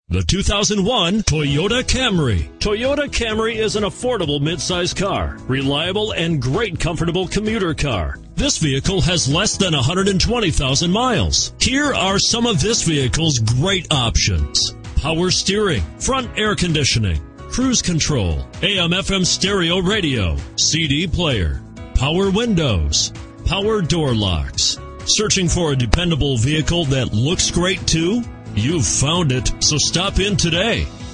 The 2001 Toyota Camry. Toyota Camry is an affordable midsize car, reliable and great comfortable commuter car. This vehicle has less than 120,000 miles. Here are some of this vehicle's great options: power steering, front air conditioning, cruise control, AM/FM stereo radio, CD player, power windows, power door locks. Searching for a dependable vehicle that looks great too? You've found it, so stop in today.